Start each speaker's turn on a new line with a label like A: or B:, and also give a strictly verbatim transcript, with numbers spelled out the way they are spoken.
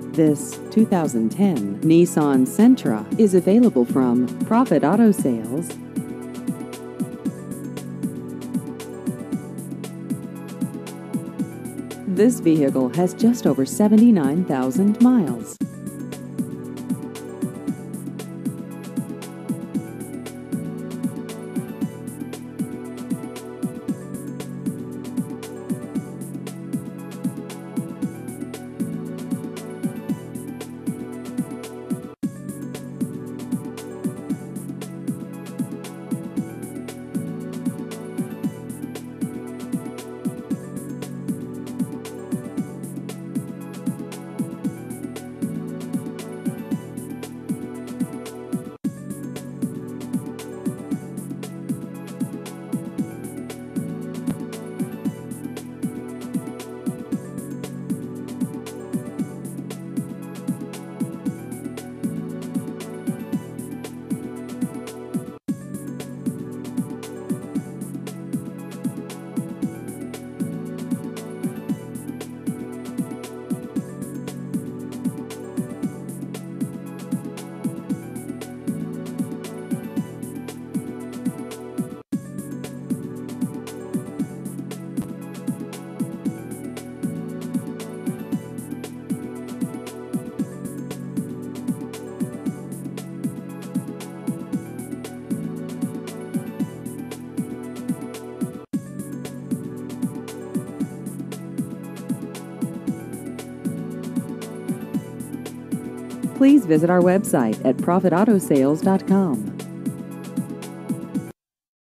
A: This two thousand ten Nissan Sentra is available from Profit Auto Sales. This vehicle has just over seventy-nine thousand miles. Please visit our website at profit auto sales dot com.